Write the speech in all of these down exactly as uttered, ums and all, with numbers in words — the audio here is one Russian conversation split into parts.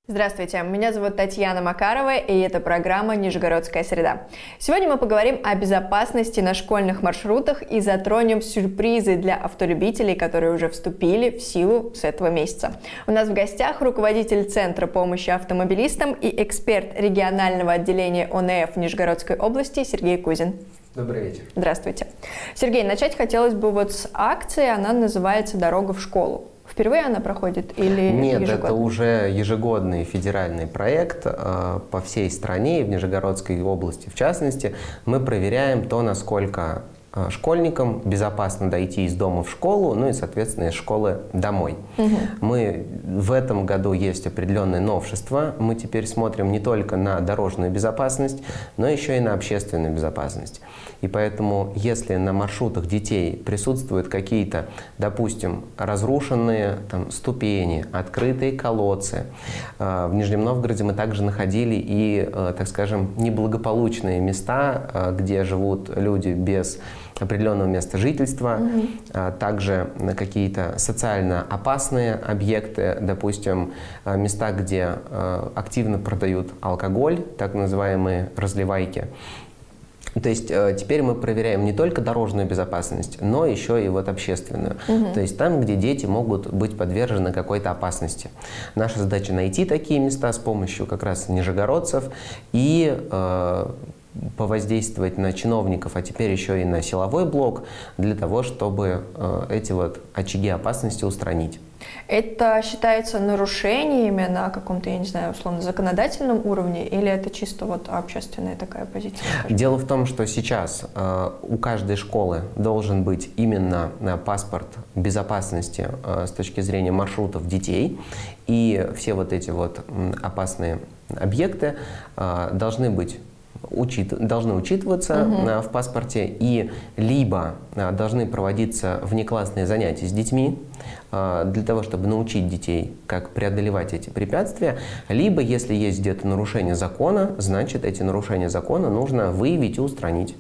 Здравствуйте, меня зовут Татьяна Макарова, и это программа «Нижегородская среда». Сегодня мы поговорим о безопасности на школьных маршрутах и затронем сюрпризы для автолюбителей, которые уже вступили в силу с этого месяца. У нас в гостях руководитель Центра помощи автомобилистам и эксперт регионального отделения О Н Ф Нижегородской области Сергей Кузин. Добрый вечер. Здравствуйте. Сергей, начать хотелось бы вот с акции, она называется «Дорога в школу». Впервые она проходит или Нет, ежегодно? Это уже ежегодный федеральный проект э, по всей стране, и в Нижегородской области в частности. Мы проверяем то, насколько э, школьникам безопасно дойти из дома в школу, ну и, соответственно, из школы домой. Угу. Мы, в этом году есть определенные новшества. Мы теперь смотрим не только на дорожную безопасность, но еще и на общественную безопасность. И поэтому, если на маршрутах детей присутствуют какие-то, допустим, разрушенные там, ступени, открытые колодцы, э, в Нижнем Новгороде мы также находили и, э, так скажем, неблагополучные места, э, где живут люди без определенного места жительства, mm-hmm. а также какие-то социально опасные объекты, допустим, места, где э, активно продают алкоголь, так называемые разливайки. То есть э, теперь мы проверяем не только дорожную безопасность, но еще и вот общественную. Угу. То есть там, где дети могут быть подвержены какой-то опасности. Наша задача найти такие места с помощью как раз нижегородцев и э, повоздействовать на чиновников, а теперь еще и на силовой блок, для того, чтобы э, эти вот очаги опасности устранить. Это считается нарушениями на каком-то, я не знаю, условно, законодательном уровне, или это чисто вот общественная такая позиция? Скажем? Дело в том, что сейчас э, у каждой школы должен быть именно э, паспорт безопасности э, с точки зрения маршрутов детей, и все вот эти вот э, опасные объекты э, должны быть Учит, должны учитываться uh-huh. в паспорте, и либо должны проводиться внеклассные занятия с детьми для того, чтобы научить детей, как преодолевать эти препятствия, либо, если есть где-то нарушение закона, значит, эти нарушения закона нужно выявить и устранить.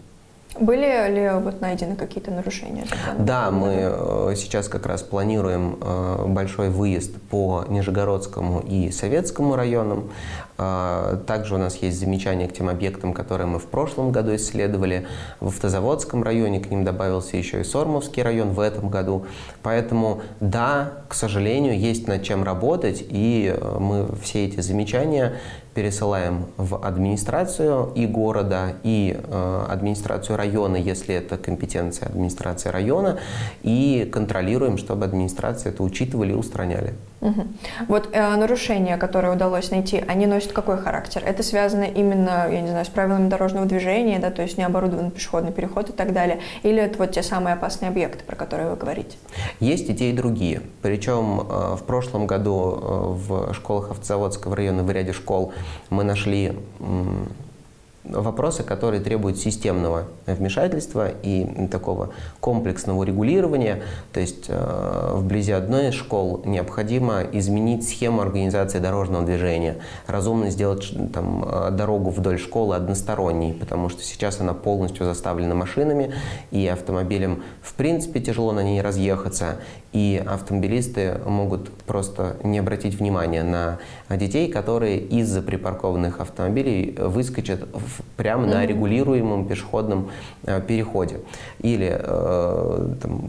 Были ли вот найдены какие-то нарушения закона? Да, мы сейчас как раз планируем большой выезд по Нижегородскому и Советскому районам. Также у нас есть замечания к тем объектам, которые мы в прошлом году исследовали. В Автозаводском районе к ним добавился еще и Сормовский район в этом году. Поэтому, да, к сожалению, есть над чем работать, и мы все эти замечания пересылаем в администрацию и города, и э, администрацию района, если это компетенция администрации района, и контролируем, чтобы администрация это учитывали и устраняли. Угу. Вот э, нарушения, которые удалось найти, они носят какой характер? Это связано именно, я не знаю, с правилами дорожного движения, да, то есть необорудованный пешеходный переход и так далее, или это вот те самые опасные объекты, про которые вы говорите? Есть и те, и другие. Причем э, в прошлом году э, в школах Автозаводского района, в ряде школ, мы нашли м, вопросы, которые требуют системного вмешательства и такого комплексного регулирования. То есть э, вблизи одной из школ необходимо изменить схему организации дорожного движения, разумно сделать там, дорогу вдоль школы односторонней, потому что сейчас она полностью заставлена машинами, и автомобилям в принципе тяжело на ней разъехаться, и автомобилисты могут просто не обратить внимания на детей, которые из-за припаркованных автомобилей выскочат в, прямо mm-hmm. на регулируемом пешеходном э, переходе или э, там,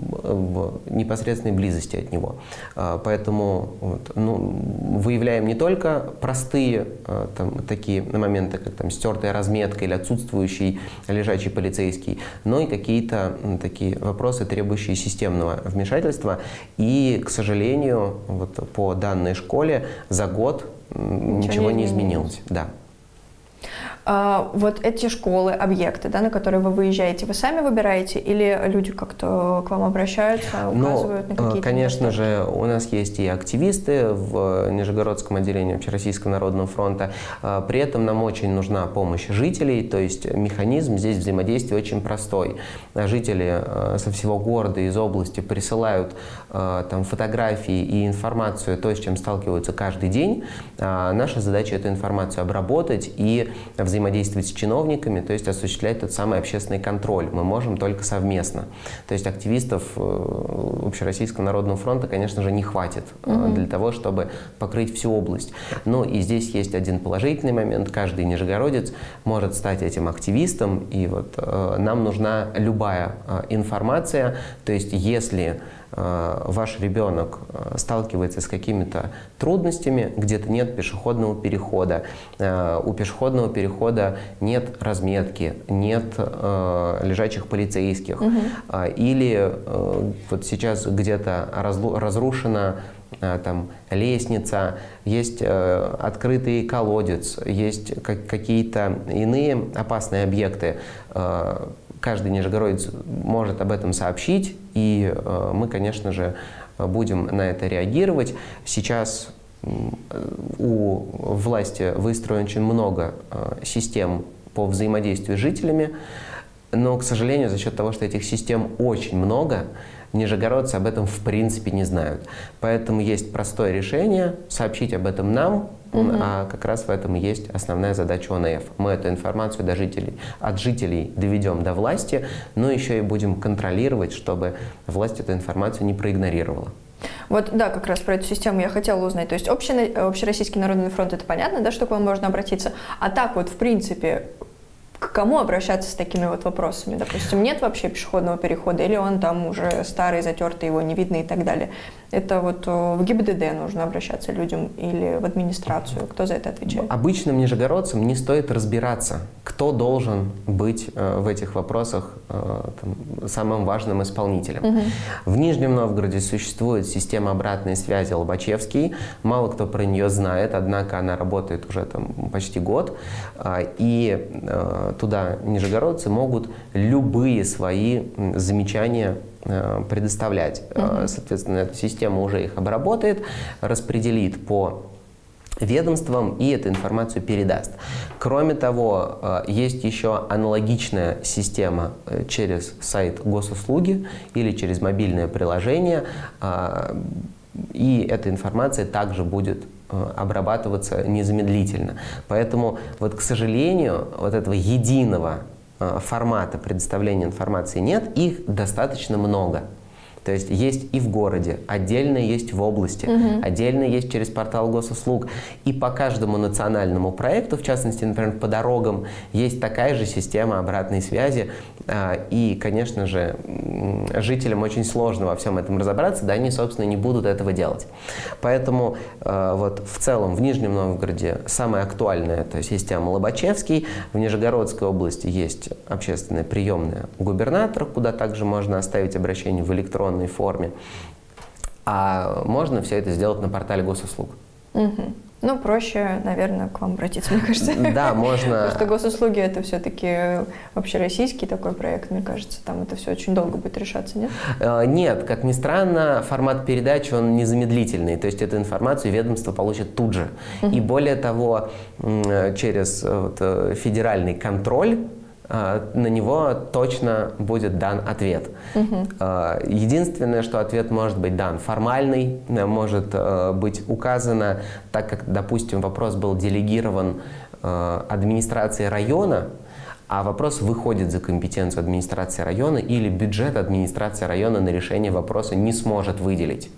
в непосредственной близости от него. Э, поэтому вот, ну, выявляем не только простые э, там, такие моменты, как там, стертая разметка или отсутствующий лежачий полицейский, но и какие-то э, такие вопросы, требующие системного вмешательства. И, к сожалению, вот по данной школе за год ничего, ничего не изменилось. изменилось. Да. А, вот эти школы, объекты, да, на которые вы выезжаете, вы сами выбираете или люди как-то к вам обращаются, указывают ну, на какие-то конечно места? же, у нас есть и активисты в Нижегородском отделении Общероссийского народного фронта. При этом нам очень нужна помощь жителей, то есть механизм здесь взаимодействия очень простой. Жители со всего города, из области присылают там, фотографии и информацию, то, с чем сталкиваются каждый день. Наша задача эту информацию обработать и в взаимодействовать с чиновниками, то есть осуществлять тот самый общественный контроль. Мы можем только совместно. То есть активистов Общероссийского народного фронта, конечно же, не хватит mm-hmm. для того, чтобы покрыть всю область. Но и здесь есть один положительный момент. Каждый нижегородец может стать этим активистом, и вот э, нам нужна любая э, информация. То есть если ваш ребенок сталкивается с какими-то трудностями, где-то нет пешеходного перехода, у пешеходного перехода нет разметки, нет лежачих полицейских, угу. или вот сейчас где-то разрушена там лестница, есть открытый колодец, есть какие-то иные опасные объекты. Каждый нижегородец может об этом сообщить, и э, мы, конечно же, будем на это реагировать. Сейчас у власти выстроено очень много э, систем по взаимодействию с жителями, но, к сожалению, за счет того, что этих систем очень много, нижегородцы об этом в принципе не знают. Поэтому есть простое решение – сообщить об этом нам, угу. а как раз в этом и есть основная задача О Н Ф. Мы эту информацию до жителей, от жителей доведем до власти, но еще и будем контролировать, чтобы власть эту информацию не проигнорировала. Вот, да, как раз про эту систему я хотела узнать. То есть общий, Общероссийский народный фронт – это понятно, да, что к вам можно обратиться? А так вот, в принципе, к кому обращаться с такими вот вопросами? Допустим, нет вообще пешеходного перехода, или он там уже старый, затертый, его не видно и так далее. Это вот в Г И Б Д Д нужно обращаться людям или в администрацию? Кто за это отвечает? Обычным нижегородцам не стоит разбираться, кто должен быть в этих вопросах там, самым важным исполнителем. Угу. В Нижнем Новгороде существует система обратной связи Лобачевский. Мало кто про нее знает, однако она работает уже там, почти год. И туда нижегородцы могут любые свои замечания предоставлять. Mm-hmm. Соответственно, эта система уже их обработает, распределит по ведомствам и эту информацию передаст. Кроме того, есть еще аналогичная система через сайт госуслуги или через мобильное приложение, и эта информация также будет обрабатываться незамедлительно. Поэтому, вот, к сожалению, вот этого единого формата предоставления информации нет, их достаточно много. То есть есть и в городе, отдельно есть в области, угу. отдельно есть через портал госуслуг. И по каждому национальному проекту, в частности, например, по дорогам, есть такая же система обратной связи. И, конечно же, жителям очень сложно во всем этом разобраться, да, они, собственно, не будут этого делать. Поэтому вот в целом в Нижнем Новгороде самая актуальная это система Лобачевский. В Нижегородской области есть общественная приемная губернатора, куда также можно оставить обращение в электронном форме, а можно все это сделать на портале госуслуг. Угу. Ну, проще, наверное, к вам обратиться, мне кажется. Да, можно. Потому что госуслуги – это все-таки общероссийский такой проект, мне кажется, там это все очень долго будет решаться, нет? Нет, как ни странно, формат передачи, он незамедлительный, то есть эту информацию ведомство получит тут же. Угу. И более того, через вот, федеральный контроль на него точно будет дан ответ. Угу. Единственное, что ответ может быть дан формальный, может быть указано, так как, допустим, вопрос был делегирован администрации района, а вопрос выходит за компетенцию администрации района или бюджет администрации района на решение вопроса не сможет выделить.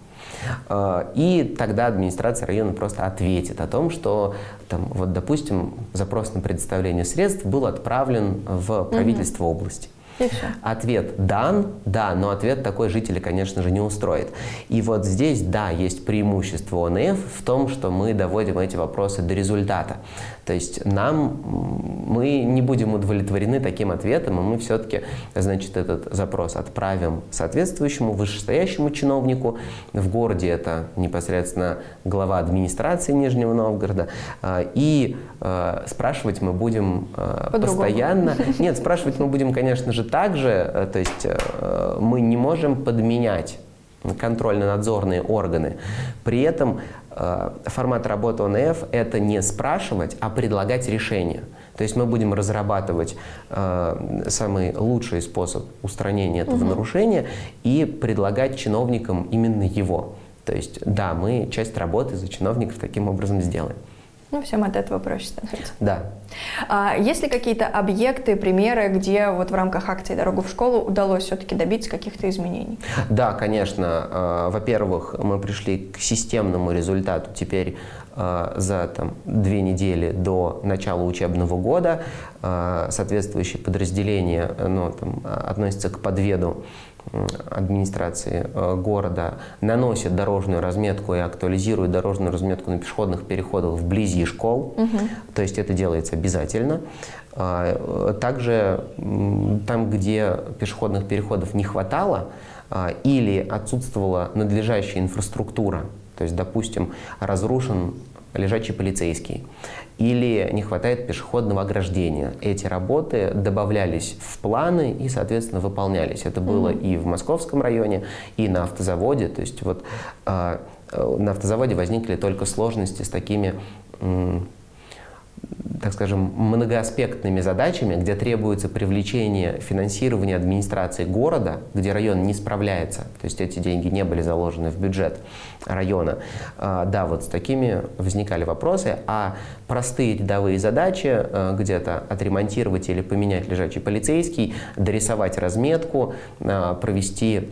И тогда администрация района просто ответит о том, что, там, вот, допустим, запрос на предоставление средств был отправлен в правительство угу. области. Ответ дан, да, но ответ такой жителя, конечно же, не устроит. И вот здесь, да, есть преимущество О Н Ф в том, что мы доводим эти вопросы до результата. То есть нам, мы не будем удовлетворены таким ответом, и мы все-таки, значит, этот запрос отправим соответствующему вышестоящему чиновнику. В городе это непосредственно глава администрации Нижнего Новгорода. И э, спрашивать мы будем э, постоянно. Нет, спрашивать мы будем, конечно же, также. То есть э, мы не можем подменять контрольно-надзорные органы. При этом э, формат работы О Н Ф – это не спрашивать, а предлагать решения. То есть мы будем разрабатывать э, самый лучший способ устранения этого угу. нарушения и предлагать чиновникам именно его. То есть, да, мы часть работы за чиновников таким образом сделаем. Ну, всем от этого проще становится. Да. А есть ли какие-то объекты, примеры, где вот в рамках акции «Дорога в школу» удалось все-таки добиться каких-то изменений? Да, конечно. Во-первых, мы пришли к системному результату. Теперь за там, две недели до начала учебного года соответствующие подразделения, ну, там, относятся к подведу администрации города, наносят дорожную разметку и актуализируют дорожную разметку на пешеходных переходах вблизи школ. Угу. То есть это делается обязательно. Также там, где пешеходных переходов не хватало или отсутствовала надлежащая инфраструктура, то есть, допустим, разрушен лежачий полицейский, или не хватает пешеходного ограждения. Эти работы добавлялись в планы и, соответственно, выполнялись. Это было mm-hmm. и в Московском районе, и на автозаводе. То есть вот э, на автозаводе возникли только сложности с такими, э, так скажем, многоаспектными задачами, где требуется привлечение финансирования администрации города, где район не справляется, то есть эти деньги не были заложены в бюджет района. А, да, вот с такими возникали вопросы, а простые рядовые задачи, а, где-то отремонтировать или поменять лежачий полицейский, дорисовать разметку, а, провести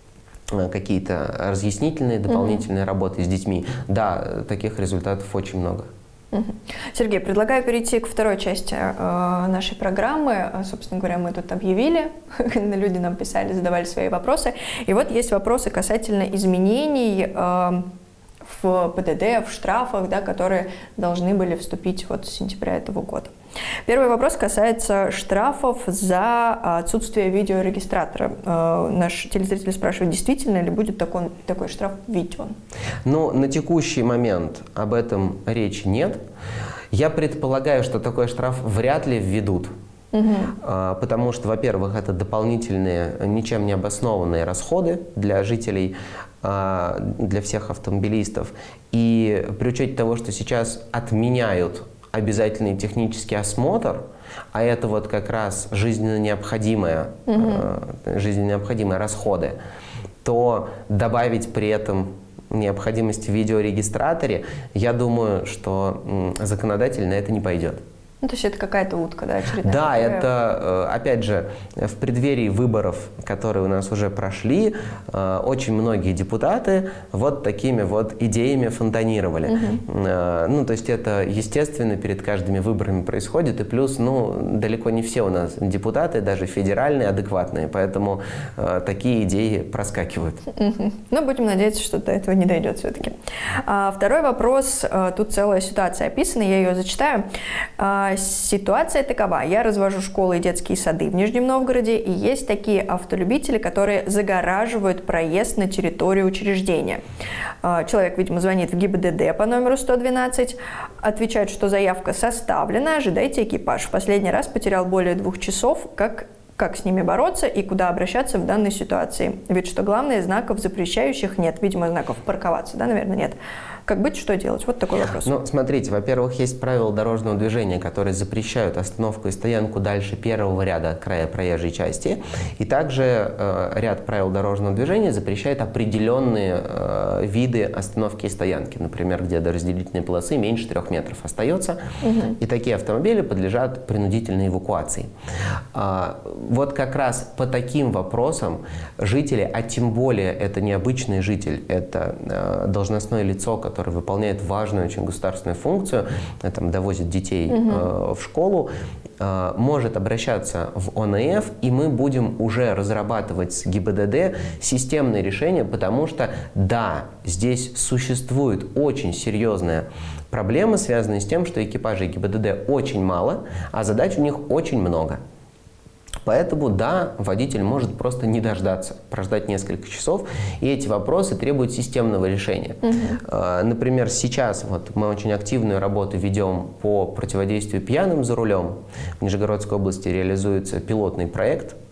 какие-то разъяснительные дополнительные mm-hmm. работы с детьми, да, таких результатов очень много. Сергей, предлагаю перейти к второй части э, нашей программы. Собственно говоря, мы тут объявили, люди нам писали, задавали свои вопросы. И вот есть вопросы касательно изменений э, в ПДД, в штрафах, да, которые должны были вступить вот с сентября этого года. Первый вопрос касается штрафов за отсутствие видеорегистратора. Э, наш телезритель спрашивает, действительно ли будет такой, такой штраф введен? Ну, на текущий момент об этом речи нет. Я предполагаю, что такой штраф вряд ли введут. Угу. Потому что, во-первых, это дополнительные, ничем не обоснованные расходы для жителей, для всех автомобилистов. И при учете того, что сейчас отменяют обязательный технический осмотр, а это вот как раз жизненно необходимые, угу. жизненно необходимые расходы, то добавить при этом необходимость в видеорегистраторе, я думаю, что законодатель на это не пойдет. Ну, то есть это какая-то утка, да, очередная? Да, которая... это, опять же, в преддверии выборов, которые у нас уже прошли, очень многие депутаты вот такими вот идеями фонтанировали. Угу. Ну, то есть это, естественно, перед каждыми выборами происходит, и плюс, ну, далеко не все у нас депутаты, даже федеральные, адекватные, поэтому такие идеи проскакивают. Угу. Ну, будем надеяться, что до этого не дойдет все-таки. А, второй вопрос, тут целая ситуация описана, я ее зачитаю. Ситуация такова. Я развожу школы и детские сады в Нижнем Новгороде, и есть такие автолюбители, которые загораживают проезд на территорию учреждения. Человек, видимо, звонит в ГИБДД по номеру сто двенадцать, отвечает, что заявка составлена, ожидайте экипаж. В последний раз потерял более двух часов, как Как с ними бороться и куда обращаться в данной ситуации? Ведь что главное, знаков запрещающих нет. Видимо, знаков парковаться, да, наверное, нет. Как быть, что делать? Вот такой вопрос. Ну, смотрите, во-первых, есть правила дорожного движения, которые запрещают остановку и стоянку дальше первого ряда от края проезжей части. И также э, ряд правил дорожного движения запрещает определенные э, виды остановки и стоянки. Например, где до разделительной полосы меньше трех метров остается. Угу. И такие автомобили подлежат принудительной эвакуации. А, вот как раз по таким вопросам жители, а тем более это не обычный житель, это э, должностное лицо, которое который выполняет важную очень государственную функцию, там, довозит детей угу. э, в школу, э, может обращаться в О Н Ф, и мы будем уже разрабатывать с ГИБДД системные решения, потому что, да, здесь существует очень серьезная проблема, связанная с тем, что экипажей ГИБДД очень мало, а задач у них очень много. Поэтому, да, водитель может просто не дождаться, прождать несколько часов, и эти вопросы требуют системного решения. Угу. Например, сейчас вот мы очень активную работу ведем по противодействию пьяным за рулем. В Нижегородской области реализуется пилотный проект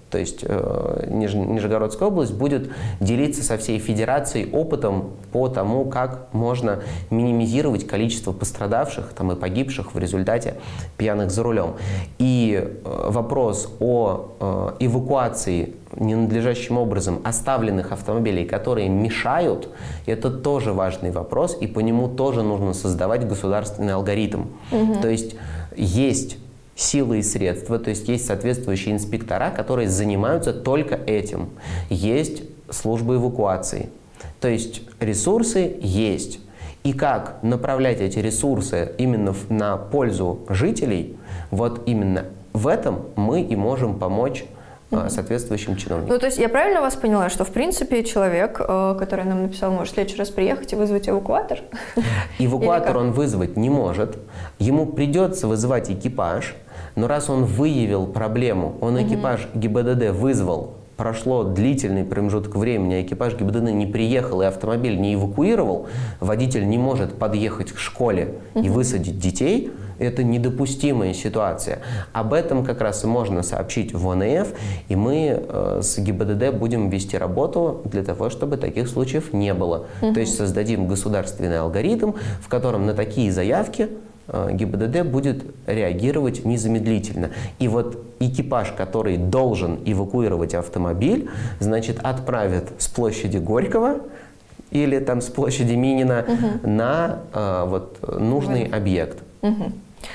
То есть э, Ниж, Нижегородская область будет делиться со всей федерацией опытом по тому, как можно минимизировать количество пострадавших там, и погибших в результате пьяных за рулем. И э, вопрос о э, эвакуации ненадлежащим образом оставленных автомобилей, которые мешают, это тоже важный вопрос, и по нему тоже нужно создавать государственный алгоритм. Угу. То есть есть силы и средства, то есть есть соответствующие инспектора, которые занимаются только этим. Есть службы эвакуации, то есть ресурсы есть. И как направлять эти ресурсы именно на пользу жителей, вот именно в этом мы и можем помочь соответствующим чиновникам. Ну, то есть я правильно вас поняла, что в принципе человек, который нам написал, может в следующий раз приехать и вызвать эвакуатор? Эвакуатор он вызвать не может, ему придется вызывать экипаж, но раз он выявил проблему, он экипаж ГИБДД вызвал, прошло длительный промежуток времени, а экипаж ГИБДД не приехал и автомобиль не эвакуировал, водитель не может подъехать к школе и высадить детей, это недопустимая ситуация. Об этом как раз и можно сообщить в О Н Ф, и мы э, с ГИБДД будем вести работу для того, чтобы таких случаев не было. Угу. То есть создадим государственный алгоритм, в котором на такие заявки э, ГИБДД будет реагировать незамедлительно. И вот экипаж, который должен эвакуировать автомобиль, значит, отправит с площади Горького или там с площади Минина угу. на э, вот, нужный угу. объект. Угу.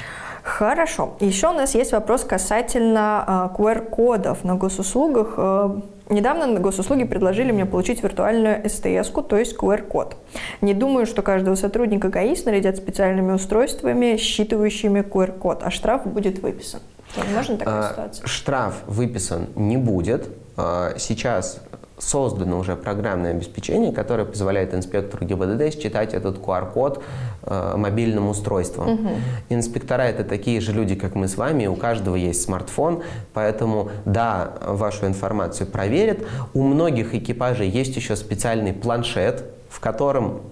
Хорошо. Еще у нас есть вопрос касательно э, ку эр кодов на госуслугах. Э, недавно на госуслуги предложили мне получить виртуальную эс тэ эс-ку, то есть ку эр код. Не думаю, что каждого сотрудника ГАИ снарядят специальными устройствами, считывающими ку эр код, а штраф будет выписан. Возможно такая ситуация? Штраф выписан не будет. Сейчас создано уже программное обеспечение, которое позволяет инспектору ГИБДД считать этот ку ар код э, мобильным устройством. Угу. Инспектора — это такие же люди, как мы с вами, у каждого есть смартфон, поэтому, да, вашу информацию проверят. У многих экипажей есть еще специальный планшет, в котором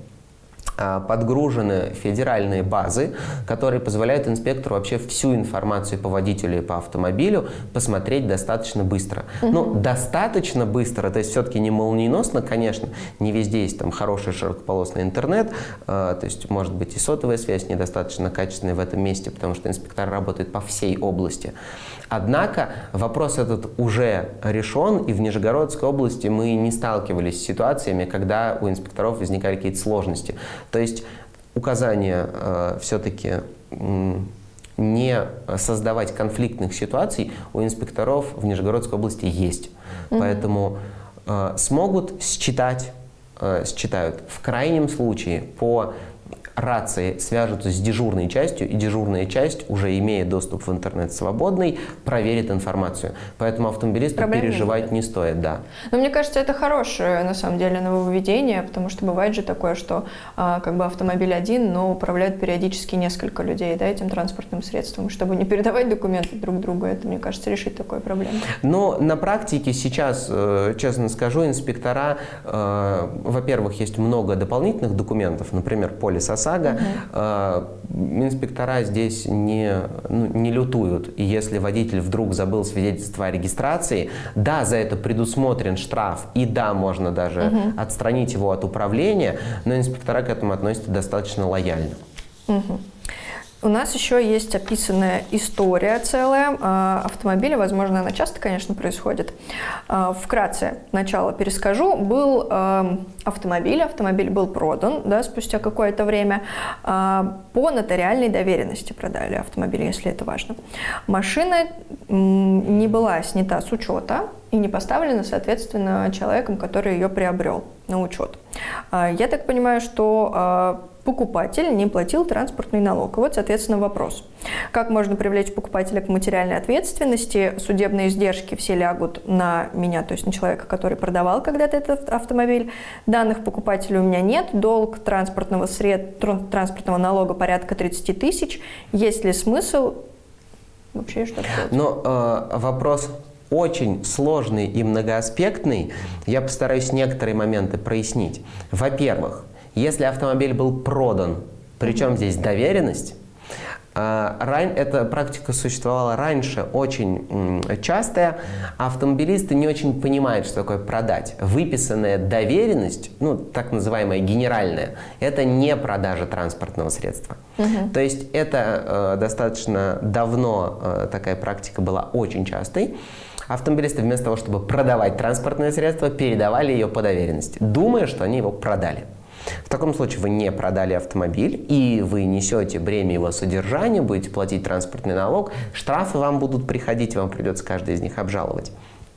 подгружены федеральные базы, которые позволяют инспектору вообще всю информацию по водителю и по автомобилю посмотреть достаточно быстро. Uh-huh. Ну, достаточно быстро, то есть все-таки не молниеносно, конечно, не везде есть там хороший широкополосный интернет, э, то есть может быть и сотовая связь недостаточно качественная в этом месте, потому что инспектор работает по всей области. Однако вопрос этот уже решен, и в Нижегородской области мы не сталкивались с ситуациями, когда у инспекторов возникали какие-то сложности. То есть указание э, все-таки э, не создавать конфликтных ситуаций у инспекторов в Нижегородской области есть. Mm-hmm. Поэтому э, смогут считать, э, считают. В крайнем случае по рации свяжутся с дежурной частью, и дежурная часть, уже имея доступ в интернет свободный, проверит информацию. Поэтому автомобилисту Проблем переживать не, не стоит. Да. Но мне кажется, это хорошее, на самом деле, нововведение, потому что бывает же такое, что а, как бы автомобиль один, но управляют периодически несколько людей, да, этим транспортным средством. Чтобы не передавать документы друг другу, это, мне кажется, решит такую проблему. Но на практике сейчас, честно скажу, инспектора, во-первых, есть много дополнительных документов, например, полис ОСАГО. Uh-huh. Инспектора здесь не, ну, не лютуют. И если водитель вдруг забыл свидетельство о регистрации, да, за это предусмотрен штраф, и да, можно даже uh-huh. отстранить его от управления, но инспектора к этому относятся достаточно лояльно. Uh-huh. У нас еще есть описанная история целая автомобиля, возможно, она часто, конечно, происходит. Вкратце начало перескажу. Был автомобиль, автомобиль был продан, да, спустя какое-то время, по нотариальной доверенности продали автомобиль, если это важно. Машина не была снята с учета и не поставлена, соответственно, человеком, который ее приобрел на учет. Я так понимаю, что покупатель не платил транспортный налог. И вот, соответственно, вопрос. Как можно привлечь покупателя к материальной ответственности? Судебные издержки все лягут на меня, то есть на человека, который продавал когда-то этот автомобиль. Данных покупателя у меня нет. Долг транспортного, сред... транспортного налога порядка тридцать тысяч. Есть ли смысл вообще что-то делать? Но э, вопрос очень сложный и многоаспектный. Я постараюсь некоторые моменты прояснить. Во-первых, если автомобиль был продан, причем здесь доверенность, Эта практика существовала раньше, очень частая. Автомобилисты не очень понимают, что такое продать. Выписанная доверенность, ну, так называемая генеральная, это не продажа транспортного средства. Угу. То есть это э, достаточно давно э, такая практика была очень частой. Автомобилисты вместо того, чтобы продавать транспортное средство, передавали ее по доверенности, думая, что они его продали. В таком случае вы не продали автомобиль, и вы несете бремя его содержания, будете платить транспортный налог, штрафы вам будут приходить, вам придется каждый из них обжаловать.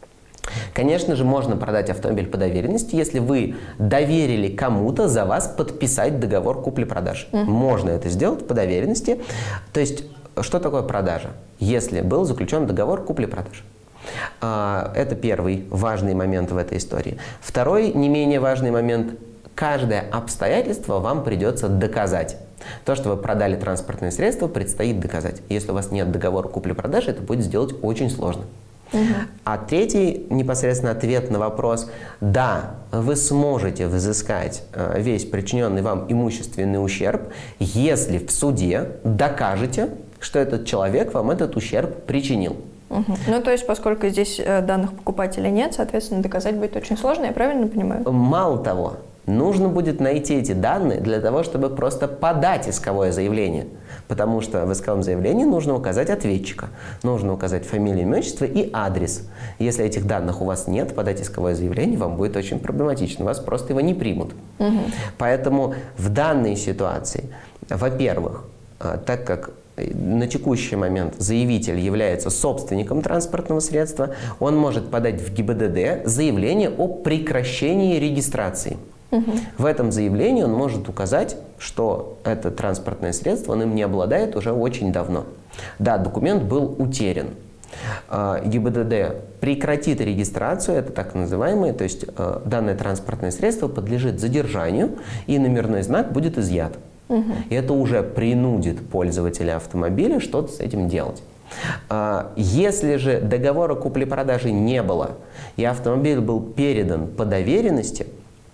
Конечно же, можно продать автомобиль по доверенности, если вы доверили кому-то за вас подписать договор купли-продажи. Mm-hmm. Можно это сделать по доверенности. То есть, что такое продажа? Если был заключен договор купли-продажи. Это первый важный момент в этой истории. Второй, не менее важный момент – каждое обстоятельство вам придется доказать. То, что вы продали транспортное средство, предстоит доказать. Если у вас нет договора купли-продажи, это будет сделать очень сложно. Угу. А третий непосредственно ответ на вопрос: да, вы сможете взыскать весь причиненный вам имущественный ущерб, если в суде докажете, что этот человек вам этот ущерб причинил. Угу. Ну, то есть, поскольку здесь данных покупателя нет, соответственно, доказать будет очень сложно, я правильно понимаю? Мало того, нужно будет найти эти данные для того, чтобы просто подать исковое заявление. Потому что в исковом заявлении нужно указать ответчика, нужно указать фамилию, имя, отчество и адрес. Если этих данных у вас нет, подать исковое заявление вам будет очень проблематично, вас просто его не примут. Угу. Поэтому в данной ситуации, во-первых, так как на текущий момент заявитель является собственником транспортного средства, он может подать в ГИБДД заявление о прекращении регистрации. Угу. В этом заявлении он может указать, что это транспортное средство, он им не обладает уже очень давно. Да, документ был утерян. ГИБДД прекратит регистрацию, это так называемое, то есть данное транспортное средство подлежит задержанию, и номерной знак будет изъят. Угу. И это уже принудит пользователя автомобиля что-то с этим делать. Если же договора купли-продажи не было, и автомобиль был передан по доверенности,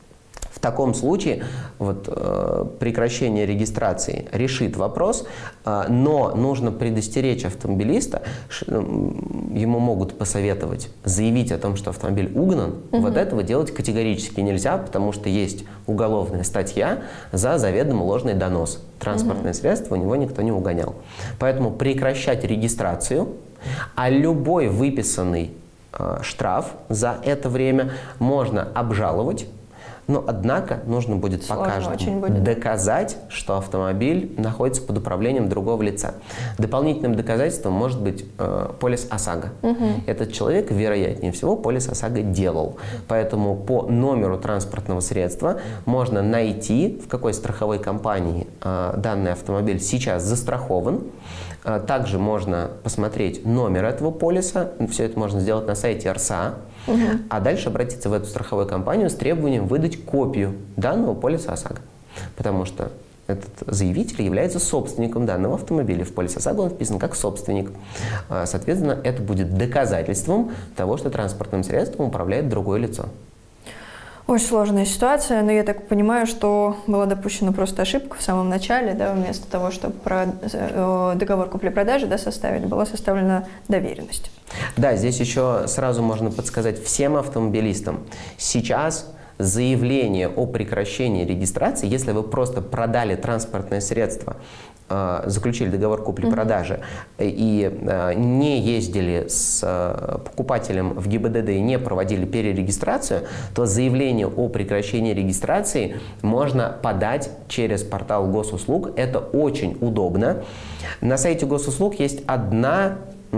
в таком случае вот, э, прекращение регистрации решит вопрос, э, но нужно предостеречь автомобилиста, ш, э, ему могут посоветовать заявить о том, что автомобиль угнан. Угу. Вот этого делать категорически нельзя, потому что есть уголовная статья за заведомо ложный донос. Транспортное угу. средство у него никто не угонял. Поэтому прекращать регистрацию, а любой выписанный э, штраф за это время можно обжаловать. Но, однако, нужно будет Сложно по каждому будет. доказать, что автомобиль находится под управлением другого лица. Дополнительным доказательством может быть э, полис ОСАГО. Угу. Этот человек, вероятнее всего, полис ОСАГО делал. Поэтому по номеру транспортного средства можно найти, в какой страховой компании э, данный автомобиль сейчас застрахован. Э, также можно посмотреть номер этого полиса. Все это можно сделать на сайте эр эс а. Угу. А дальше обратиться в эту страховую компанию с требованием выдать копию данного полиса ОСАГО. Потому что этот заявитель является собственником данного автомобиля. В полисе ОСАГО он вписан как собственник. Соответственно, это будет доказательством того, что транспортным средством управляет другое лицо. Очень сложная ситуация, но я так понимаю, что была допущена просто ошибка в самом начале, да, вместо того, чтобы про, э, договор купли-продажи, да, составить, была составлена доверенность. Да, здесь еще сразу можно подсказать всем автомобилистам. Сейчас заявление о прекращении регистрации, если вы просто продали транспортное средство, э, заключили договор купли-продажи mm-hmm. и э, не ездили с э, покупателем в ГИБДД и не проводили перерегистрацию, то заявление о прекращении регистрации можно подать через портал госуслуг. Это очень удобно. На сайте госуслуг есть одна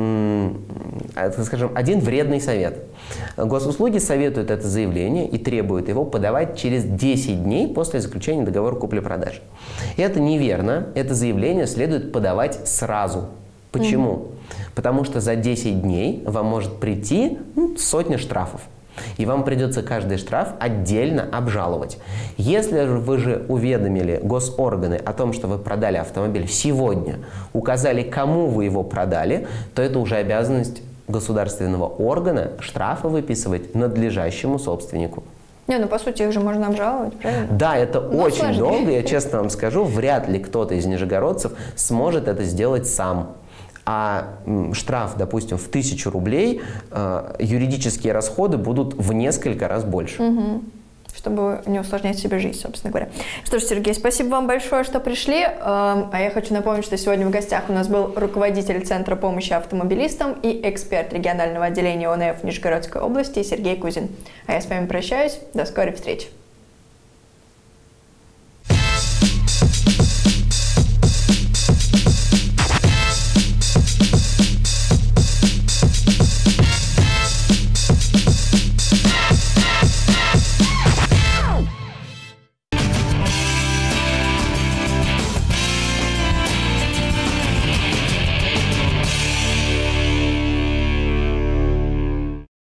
скажем, один вредный совет. Госуслуги советуют это заявление и требуют его подавать через десять дней после заключения договора купли-продажи. Это неверно. Это заявление следует подавать сразу. Почему? Mm-hmm. Потому что за десять дней вам может прийти ну, сотня штрафов. И вам придется каждый штраф отдельно обжаловать. Если вы же уведомили госорганы о том, что вы продали автомобиль сегодня, указали, кому вы его продали, то это уже обязанность государственного органа штрафы выписывать надлежащему собственнику. Не, ну по сути их же можно обжаловать, правильно? Да, это Но очень сложнее. долго, я честно вам скажу, вряд ли кто-то из нижегородцев сможет это сделать сам. А м, штраф, допустим, в тысячу рублей, э, юридические расходы будут в несколько раз больше. Угу. Чтобы не усложнять себе жизнь, собственно говоря. Что ж, Сергей, спасибо вам большое, что пришли. А я хочу напомнить, что сегодня в гостях у нас был руководитель Центра помощи автомобилистам и эксперт регионального отделения ОНФ Нижегородской области Сергей Кузин. А я с вами прощаюсь. До скорой встречи.